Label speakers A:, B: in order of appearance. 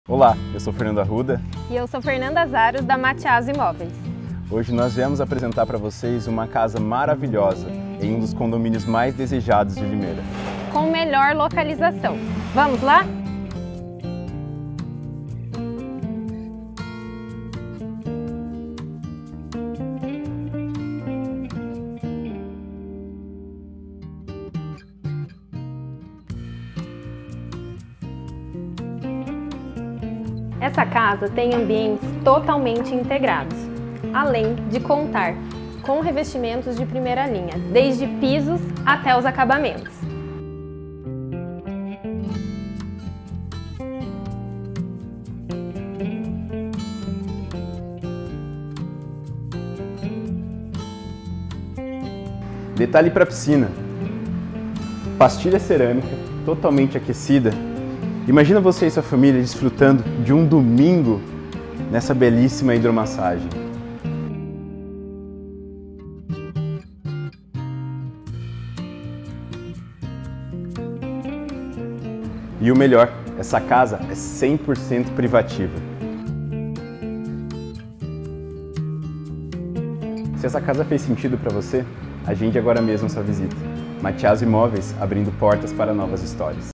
A: Olá, eu sou Fernando Arruda.
B: E eu sou Fernanda Zaros, da Matias Imóveis.
A: Hoje nós viemos apresentar para vocês uma casa maravilhosa em um dos condomínios mais desejados de Limeira.
B: Com melhor localização. Vamos lá? Essa casa tem ambientes totalmente integrados, além de contar com revestimentos de primeira linha, desde pisos até os acabamentos.
A: Detalhe para a piscina. Pastilha cerâmica, totalmente aquecida. Imagina você e sua família desfrutando de um domingo nessa belíssima hidromassagem. E o melhor, essa casa é 100% privativa. Se essa casa fez sentido para você, agende agora mesmo sua visita. Matias Imóveis, abrindo portas para novas histórias.